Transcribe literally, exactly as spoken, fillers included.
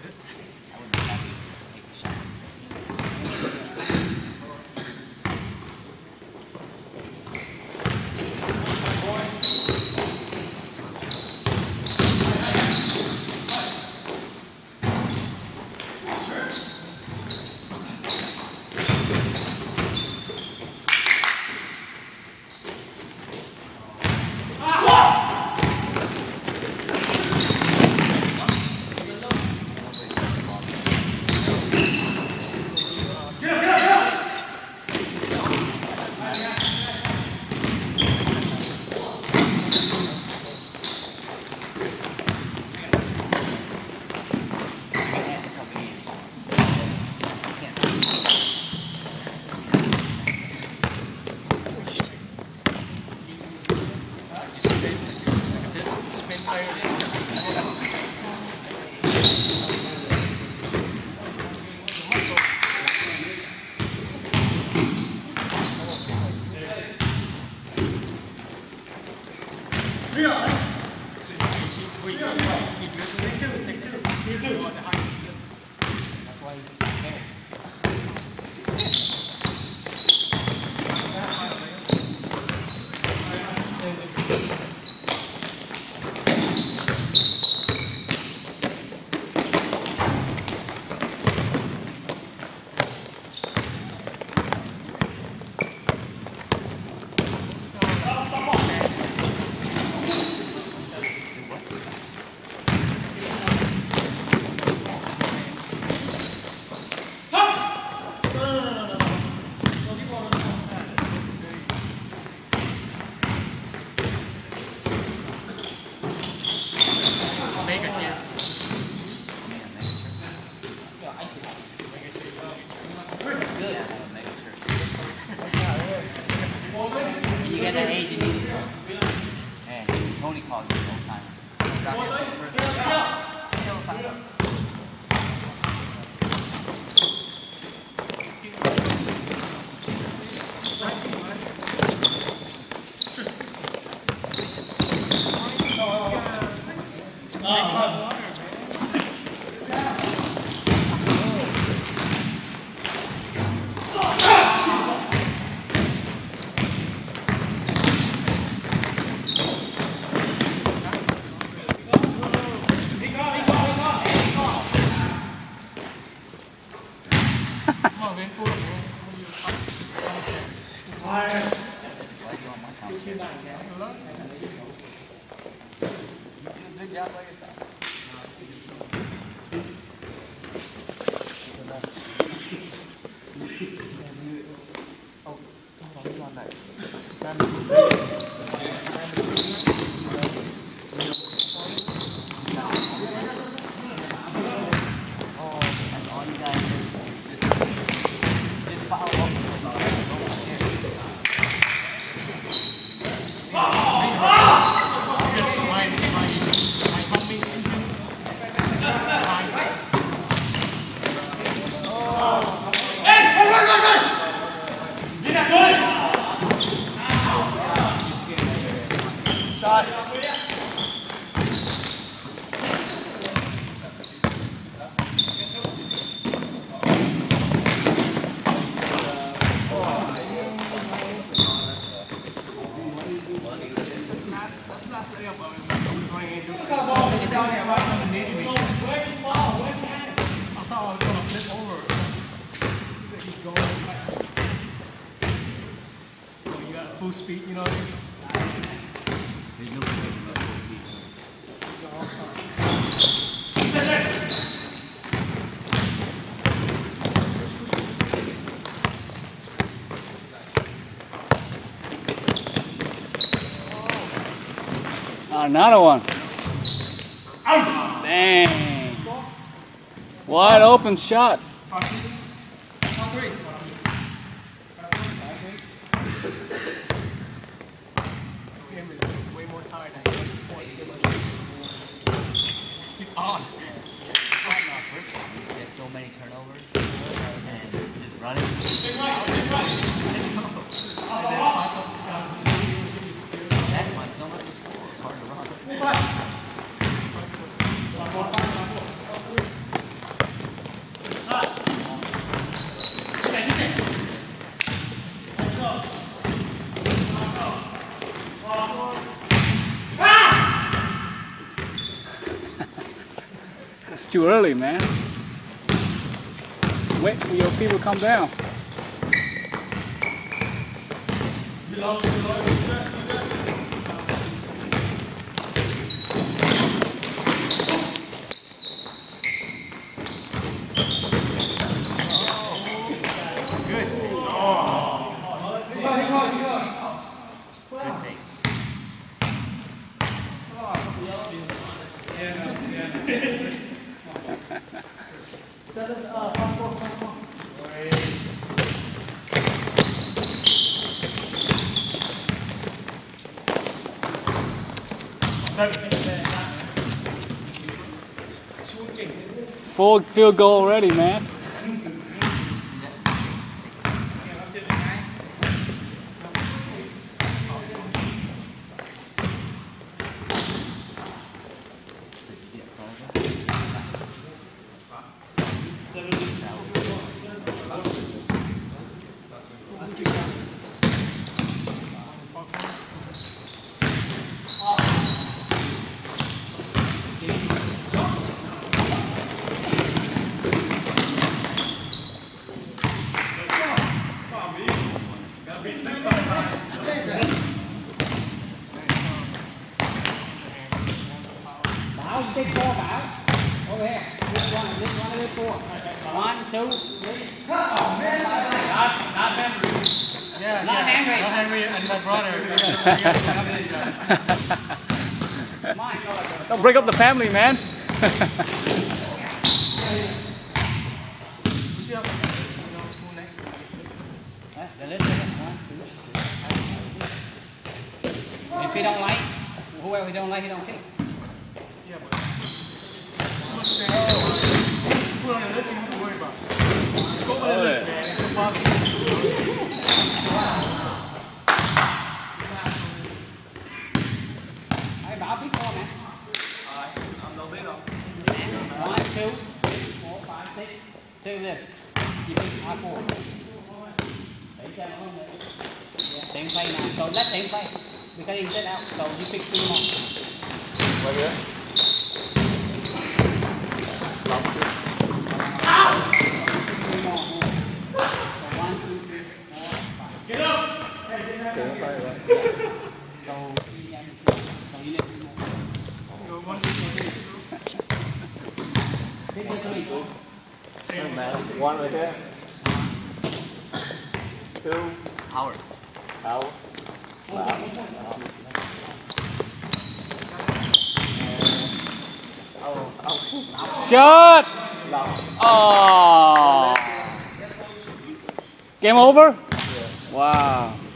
this. I would be happy to just take the shot. You get that age, you need it. Hey, Tony calls me all the time. Good job by yourself. Oh, hold on, hold on back. Full speed, you know what I mean? There's no question about full speed. Another one. Dang. Wide open shot. On. Get so many turnovers and just running. That's why still not the score. It's hard to run. It's too early, man. Wait for your people to come down. Full field goal already, man. Big ball out. Over here. This one, this one, this four. One, two, three. Oh, man. Not, not Henry. Yeah, Not yeah. Henry. Not Henry and my brother. Don't break up the family, man. If he don't like, whoever he don't like, he don't kick. Put on the list, you don't have to worry about it. Just go on the list, man. It's no problem. Hey, Bảo biết con nè. I'm no big on. One, two, three, four, five, six. See this. You pick R four. Để cho nó hơn nữa. Yeah, Tiện play now. So let Tiện play. Because he set out. So you pick two more. Right here. Two more. So one, two, three, four, five. Get up! So you need so you need two more. Go one, two, three. Pick the three. One right there. Two. Howard. Howard. Shot! Oh! Game over? Wow.